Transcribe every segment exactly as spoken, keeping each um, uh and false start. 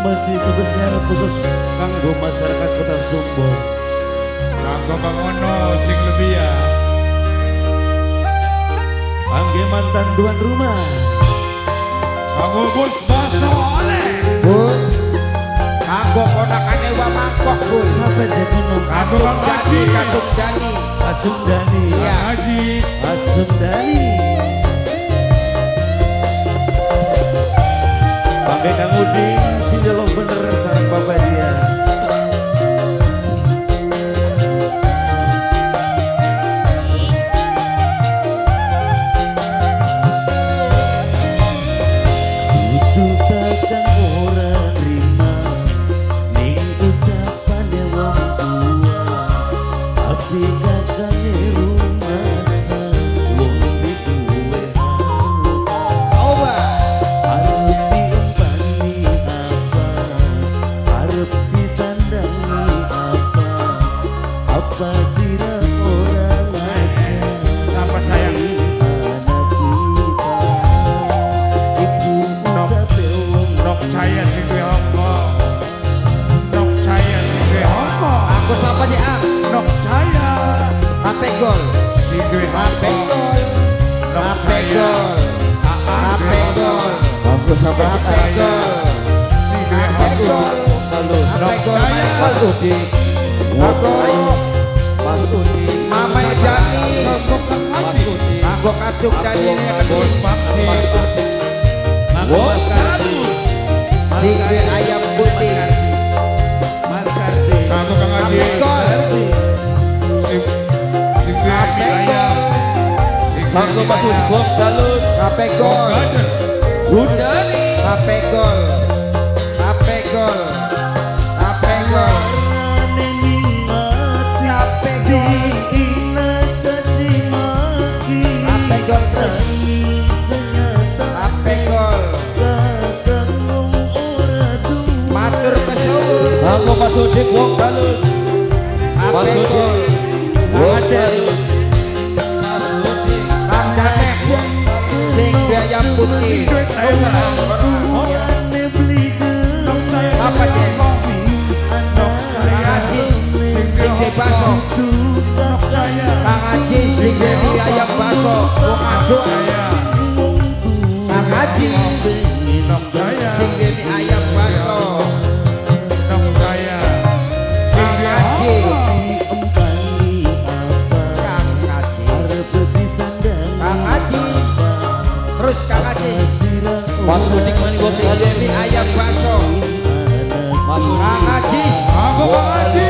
Masih spesial khusus kanggo masyarakat Kota Sumber. Kanggo bangono sing lebih ya. Kangge mantan tuan rumah. Kanggo bos baso oleh. Bun, kanggo konakane wa mangkok bun. Sampai jadi nom. Kanggo Bang Dani, Haji. Kacung Dani. Acung Dani. Iya. Haji. Acung Dani. Kangge Kang Udin, si jelong bener sarang bapak dia. Gol, Ape gol, Ape gol, Ape gol, Bagus sampai Ape gol, Ape gol, Ape gol, Mas Udi, Mas Udi, Mama Jani, Kanggo Kacung Dani, Bos Paksi. Kanggo Mas Kardi, Singge ayam putih, Mas Kardi, Kanggo Kang Haji. Ape gol, Ape gol, Kanggo Mas Udi, Wong Dalut, Ape gol, Budani, Ape gol, Ape gol, Ape gol, Ape gol, Ape gol terus, Ape gol, matur kesuwun, Kanggo Mas Udi, Wong Dalut, Ape gol, Wong Dalut, Kang Danek, sing biaya putih, apa dia? Kang Haji, sing di baso, Kang Haji, sing di ayam baso, wong aduk, Kang Haji, sing di ayam baso, Kang Haji, Kang Haji, Kang Haji, terus Kang Haji, Mas Udi mani wong sing di ayam baso, Kang Haji, Kanggo Bang Haji.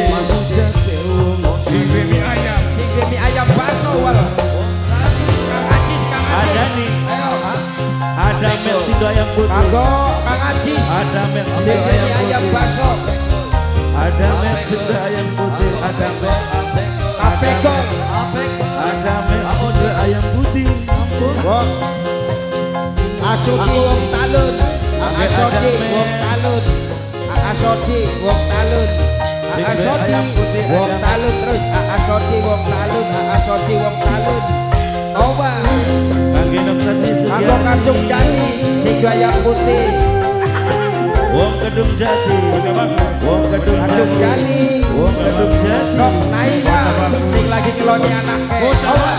Sing demi ayam. sing di ayam baso wal, Kang Haji, Kang Haji, Ada nih. ayo, Ada Mersindo ayam putih, kanggo Kang Haji, ada sing Mersindo di ayam ayam putih, baso, ada Mersindo ayam putih, ada Ape gol, ada Mersindo ayam putih. wong Asodi wong talun, Asodi wong talun, Asodi wong talun, Asodi wong talun terus Asodi wong talun, Asodi wong talun. Toba, Kangge Dokter kanggo Kacung Dani, sing ayam putih, Wong Kedung Jati, Wong Kedung Kacung Jati, Dani, Wong Kedung Jati, Nok Naida, sing lagi ngeloni anaknya. Toba,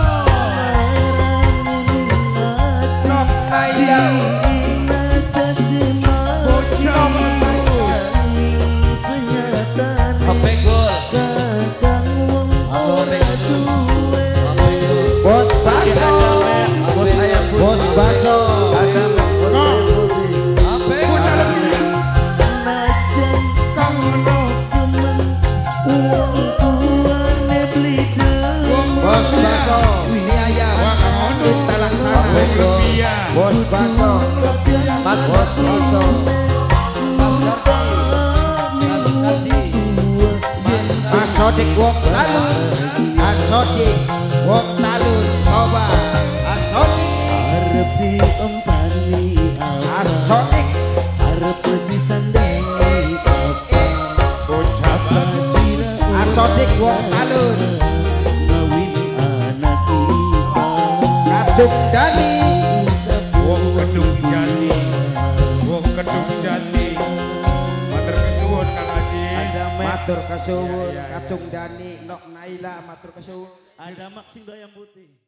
Nok Naida. Ape gol, Bos Baso, Bos ayam putih, Bos Baso, ada Bos ayam putih. Ape Bos Baso, ini ayam, kita laksana. Bos Baso, Mas Bos Baso, Asodik wong talun, Asodik wong talun, coba Asodik, arep diempani Asodik, arep disandai apa Asodik wong talun, ngawini anak kita Kacung Dani, Wong Kedung Jati. Wong Kedung Jati. matur kesuwun Iya, iya, iya. Kacung Dani Nok Naila matur kesuwun Ada mak sing do ayam putih.